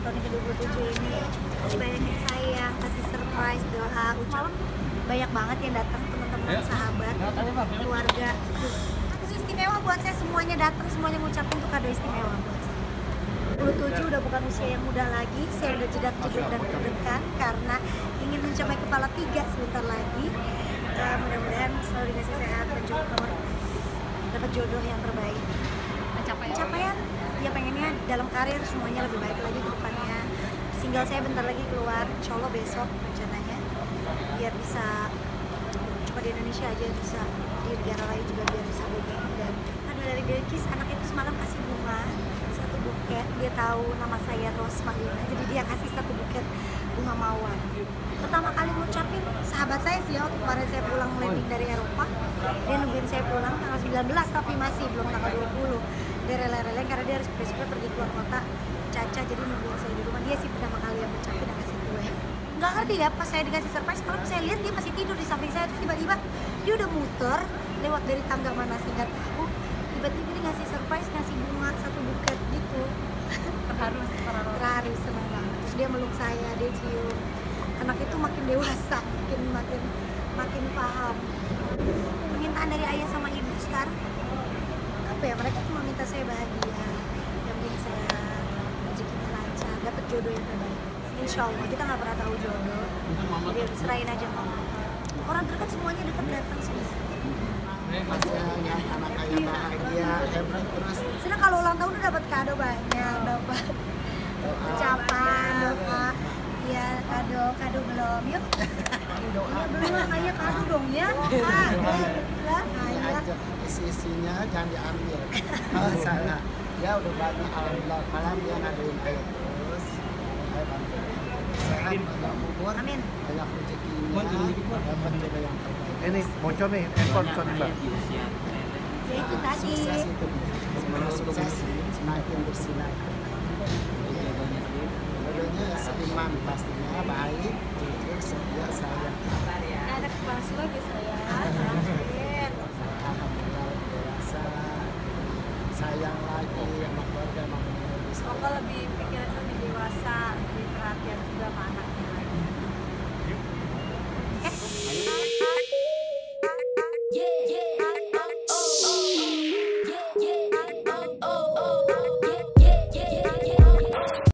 tahun yang ke-27 ini masih banyak yang sayang, kasih surprise, doa, ucapan. Banyak banget yang datang, teman-teman, sahabat, keluarga. Itu istimewa buat saya, semuanya datang, semuanya ngucapin tuh kado istimewa buat saya. 27 udah bukan usia yang muda lagi, saya udah jedak-jeduk dan deg-degan karena ingin mencapai kepala 3 sebentar lagi. Mudah-mudahan selalu dikasih sehat dan juga dapat jodoh yang terbaik. Pencapaian ya pengennya dalam karir semuanya lebih baik lagi ke depannya. Single saya bentar lagi keluar, insya Allah besok rencananya, biar bisa cuma di Indonesia aja, bisa di negara lain juga biar bisa booming. Dan ada dari Belkis, anak itu semalam kasih bunga 1 buket, dia tahu nama saya Ros Malina, jadi dia kasih 1 buket bunga mawar. Pertama kali ngucapin sahabat saya sih ya, waktu kemarin saya pulang landing dari Eropa, dia nungguin saya pulang tanggal 19 tapi masih belum tanggal 20. Dia rela-rela karena dia harus besoknya pergi keluar kota Caca, jadi nungguin saya di rumah. Dia sih pertama kali yang ngucapin dan kasih kue. Nggak ngerti ya, pas saya dikasih surprise, kalau saya lihat dia masih tidur di samping saya, terus tiba-tiba dia udah muter lewat dari tangga mana saya nggak tahu, tiba-tiba dia ngasih surprise, ngasih bunga 1 buket gitu. Terharu, senang banget. Terus dia meluk saya, dia cium. Anak itu makin dewasa, makin paham. Permintaan dari ayah sama ibu sekarang apa ya, mereka cuma minta saya bahagia, yang penting saya rezekinya lancar, dapat jodoh yang terbaik. Insya Allah kita nggak pernah tahu jodoh, jadi harus serahin aja mama. Orang dekat semuanya dekat datang sih. Masih anak kayak bahagia, hebat terus. Senang kalau ulang tahun udah dapat kado banyak, dapat ucapan, doa. Iya, kado belum, yuk. Iya belum, ayo kado dong ya. Aja isi-isinya jangan diambil. Oh, salah. Ya udah banyak, alhamdulillah. Malam dia ngadain air terus. Ayo bantu. Sehat, banyak umur. Amin. Banyak rezekinya, dapat jodoh yang terbaik. Ini bocor nih, handphone Mbak. Ya itu tadi. Sukses itu. Semoga sukses, semakin bersinar. Jodohnya seiman pastinya, baik, jujur, setia, sayang. Ada kepala lagi saya. Alhamdulillah dewasa, sayang lagi sama keluarga, sama Semoga lebih